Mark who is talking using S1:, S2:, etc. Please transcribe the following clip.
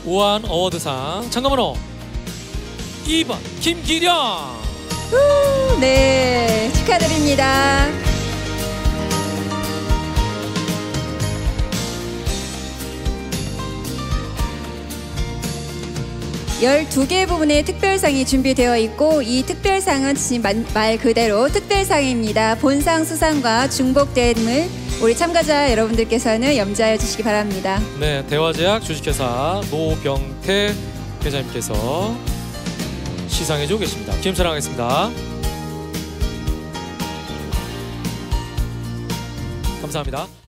S1: 우한 어워드상 참가번호 2번 김기령.
S2: 네, 축하드립니다. 열두 개 부분의 특별상이 준비되어 있고 이 특별상은 말 그대로 특별상입니다. 본상 수상과 중복됨을 우리 참가자 여러분들께서는 염두하여 주시기 바랍니다.
S1: 네, 대화제약 주식회사 노병태 회장님께서 시상해주고 계십니다. 기념 촬영하겠습니다. 감사합니다.